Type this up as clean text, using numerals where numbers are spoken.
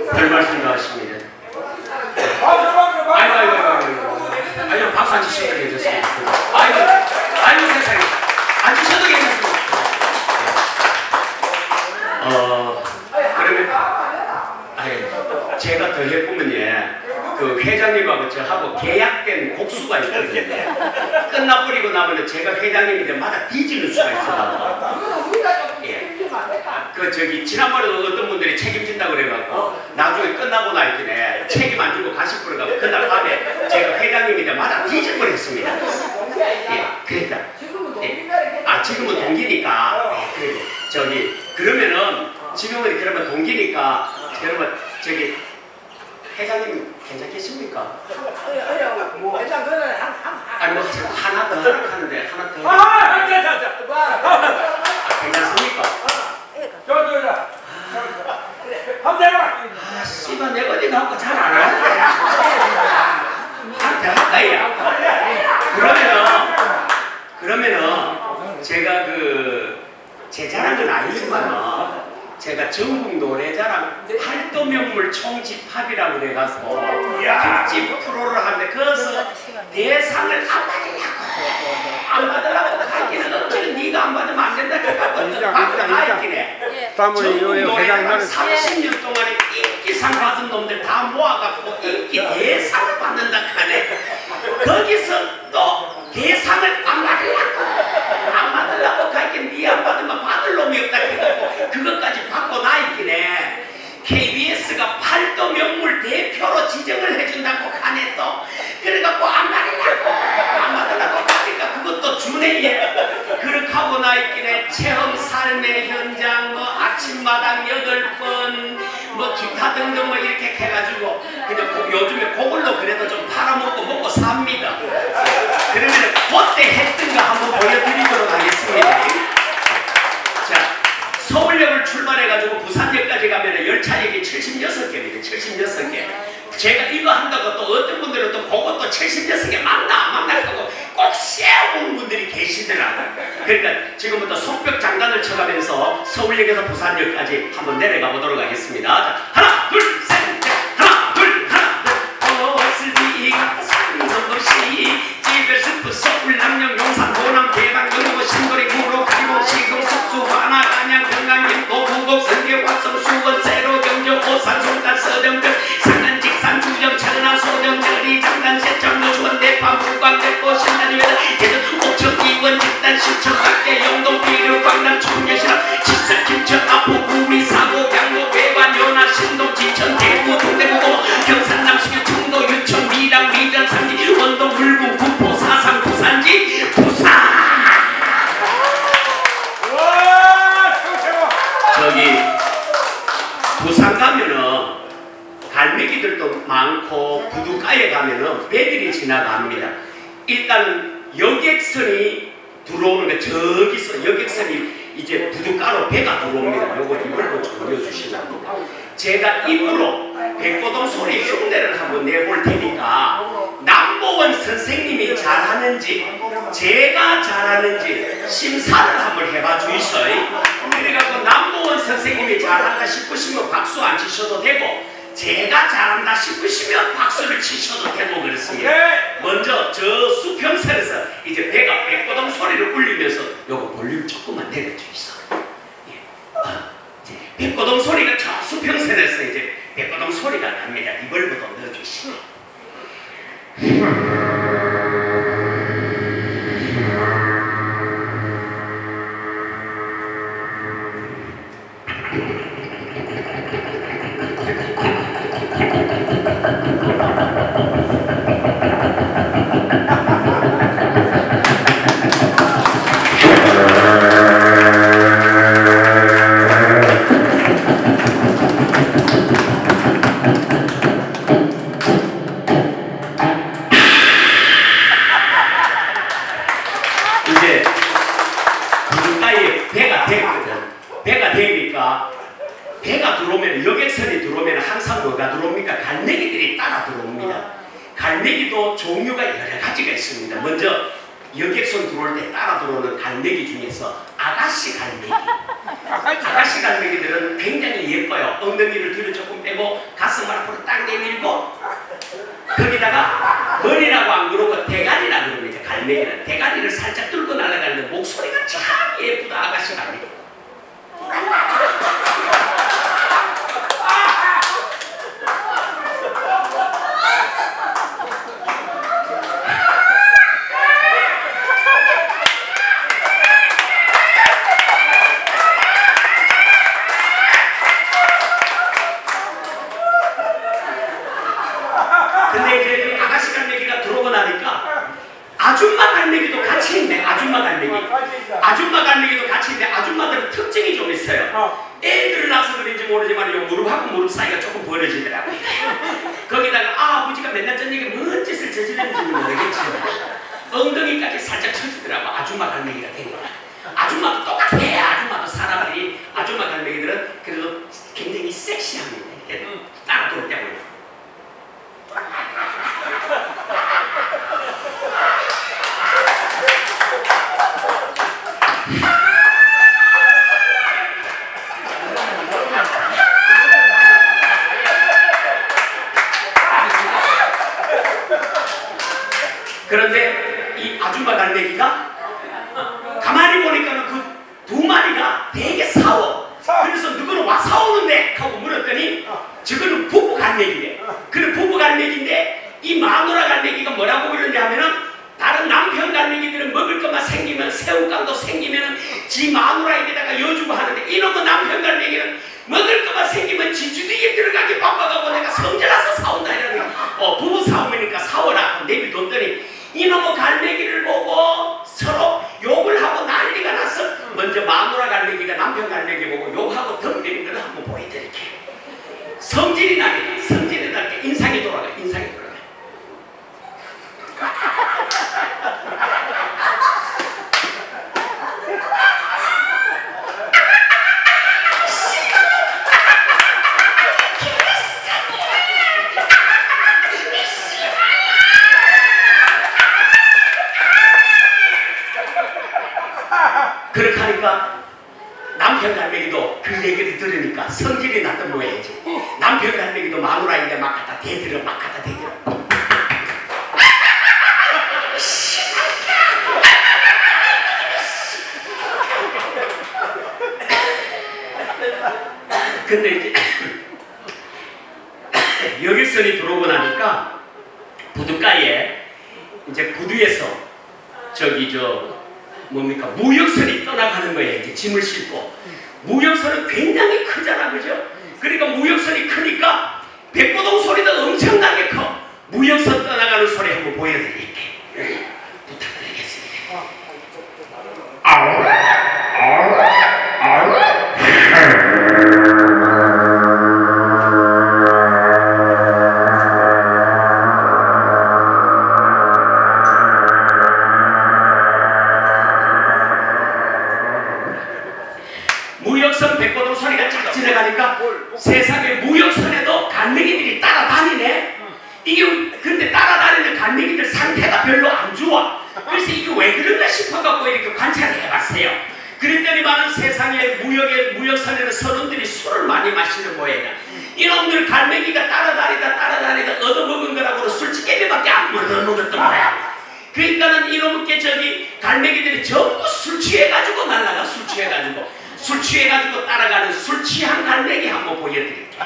별 말씀 다 하십니다. 아이고, 박수 안 치셔도 괜찮습니다. 아이고, 세상에. 안 치셔도 괜찮습니다. 그러면, 제가 더 해보면, 그 회장님하고 저하고 계약된 곡수가 있거든요. 끝나버리고 나면 제가 회장님인데 마다 뒤지는 수가 있어요. 예. 지난번에도 어떤 분들이 책임진다고 그래갖고 나중에 끝나고 나있길래 책임 안 주고 가실 거라고 그날 밤에 제가 회장님인데 마다 뒤질 뻔했습니다. 예. 그러니까. 예. 지금은 동기니까. 그러면은 지금은 그러면 동기니까 여러분 회장님 괜찮겠습니까? 일단 그거는 아니 하나 더 하는데 하나 더. 괜찮습니까? 한번 해봐. 씨발 내가 어디 갖고 잘 안 하는데. 한테 할까요? 그러면은 제가 제 자랑은 아니지만은. 제가 전국 노래자랑 팔도명물 총집합이라고 그래가지고 특집 프로를 하는데 거기서 대상을 안 받으려고 가기는 어찌는 네가 안 받으면 안 된다 그래가지고 전국 노래자랑 30년 동안에 인기상 받은 놈들 다 모아갖고 인기 대상을 받는다 하네. 거기서 또 대상을 안 받으려고 가기는 네 안 받으면 받을 놈이 없다 해가지고 그것까지 받고 나있기네. KBS가 팔도 명물 대표로 지정을 해준다고 가네 또. 그래갖고 안 받으려고 가니까 그것도 주네. 그렇게 하고 나있기네. 체험 삶의 현장 아침마당 8번 기타 등등 이렇게 해가지고 그냥 요즘에 그걸로 그래도 좀 팔아먹고 먹고 삽니다. 그러면 그때 했던 거 한번 보여드리도록 하겠습니다. 서울역을 출발해가지고 부산역까지 가면 열차역이 76개입니다. 76개. 제가 이거 한다고 또 어떤 분들은 또 그것도 76개 맞나 안 맞나 하고 꼭 세워본 분들이 계시더라고요. 그러니까 지금부터 손뼉 장단을 쳐가면서 서울역에서 부산역까지 한번 내려가 보도록 하겠습니다. 자, 하나, 둘, 셋, 넷. 하나, 둘, 슬비가 상성없이 집에 스프 서울 남녕 용산 호남 대방 영구 신도리 구로 가리봉 시금 석수 관악 안양 평강 인도 부곡 성계 화성 수원 세로 경정 오산 송간 서정들 상간 직산 주정 차근한 소정절이 장단 세청 노수원 대파 물광 대포 신단이 외단 대전 옥천 이원 집단 신청 각계 영동 비료 광남 청년시랑 지산 김천 아포 구미 사고 양로 외관 연화 신동 지천 대구 동대구고 경산 남수교 청도 유천 미랑 미전 삼지 원동 물구 구포 사상 부산지 부산. 부산 가면은 갈매기들도 많고 부두가에 가면은 배들이 지나갑니다. 일단은 여객선이 들어오는 게 저기서 여객선이 이제 부두가로 배가 들어옵니다. 요거 이걸로 좀 보여주시면 합니다. 제가 입으로 백고동 소리 흉내를 한번 내볼 테니까 남보원 선생님이 잘하는지 제가 잘하는지 심사를 한번 해봐 주이소이. 그래갖고 남보원 선생님이 잘한다 싶으시면 박수 안 치셔도 되고 제가 잘한다 싶으시면 박수를 치셔도 되고 그렇습니다. 먼저 저 수평선에서 이제 배가 백고동 소리를 울리면서 요거 볼륨 조금만 내려주이소. 백고동 소리가 저 수평선에서 이제 백고동 소리가 납니다. 이걸부터 넣어주시고 배가 들어오면 여객선이 들어오면 항상 뭐가 들어옵니까? 갈매기들이 따라 들어옵니다. 갈매기도 종류가 여러 가지가 있습니다. 먼저 여객선 들어올 때 따라 들어오는 갈매기 중에서 아가씨 갈매기. 아가씨 갈매기들은 굉장히 예뻐요. 엉덩이를 뒤로 조금 빼고 가슴 거기다가 머리라고 안 그러고 대가리라고 그럽니다. 갈매기는 대가리를 살짝 들고 날아가는데 목소리가 참 예쁘다. 아가씨 갈매기. 근데 이제 그 아가씨 갈매기가 들어오고 나니까 아줌마 갈매기도 같이 있네. 아줌마 갈매기. 아줌마 갈매기도 같이 있는데 아줌마들은 특징이 좀 있어요. 애들을 낳아서 그런지 모르지만 요 무릎하고 무릎 사이가 조금 벌어지더라고요. 거기다가 아버지가 맨날 저녁에 뭔 짓을 저지르는지 모르겠지만 엉덩이까지 살짝 쳐지더라고. 아줌마 갈매기가 되니까. 아줌마도 똑같아. 아줌마도 사람들이 아줌마 갈매기들은 그래도 굉장히 섹시합니다. 이렇게 따라 돌 때문에. 그런데 이 아줌마 갈매기가 가만히 보니까는 그 두 마리가 되게 싸워. 그래서 누구는 와 싸우는데 하고 물었더니 저거는 부부 갈매기래. 그래 부부 갈매기인데 이 마누라 갈매기가 뭐라고 그러냐 하면은 다른 남편 갈매기들은 먹을 것만 생기면 새우깡도 생기면 지 마누라에게다가 여주고 하는데 이놈의 남편 갈매기는 먹을 것만 생기면 지 주둥이에 들어가기 바빠가고 내가 성질나서 싸운다 이러는 부부 싸움이니까 싸워라 내비뒀더니 이놈의 갈매기를 보고 서로 욕을 하고 난리가 났어. 먼저 마누라 갈매기가 남편 갈매기 보고 욕하고 덤비는 걸 한번 보여드릴게요. 성질이 나게 성질이 나게 인상이 돌아가. 인상이 돌아가. 그렇게 하니까 남편 갈매기도 그 얘기를 들으니까 성질이 났던 모양이지. 남편 갈매기도 마누라인데 막 갖다 대들어 막 갖다 대들어. 근데 이제 여객선이 들어오고 나니까 부두가에 이제 부두에서 저기 뭡니까 무역선이 떠나가는 거예요. 이제 짐을 싣고 무역선은 굉장히 크잖아, 그죠? 그러니까 무역선이 크니까 백고동 소리도 엄청나게 커. 무역선 떠나가는 소리 한번 보여드릴게요. 부탁드리겠습니다. 무역선 백고동 소리가 쫙 지나가니까 세상에 무역선에도 갈매기들이 따라다니네. 이게 근데 따라다니는 갈매기들 상태가 별로 안 좋아. 그래서 이게 왜 그런가 싶어갖고 이렇게 관찰을 해봤어요. 그랬더니만은 세상에 무역선에는 선원들이 술을 많이 마시는 모양이다. 이놈들 갈매기가 따라다니다 얻어먹은 거라고 술찌개미밖에 안 얻어먹었던 거야. 그러니까는 이놈께 저기 갈매기들이 전부 술 취해가지고 날라가. 술 취해가지고 따라가는 술 취한 갈매기 한번 보여드릴게요.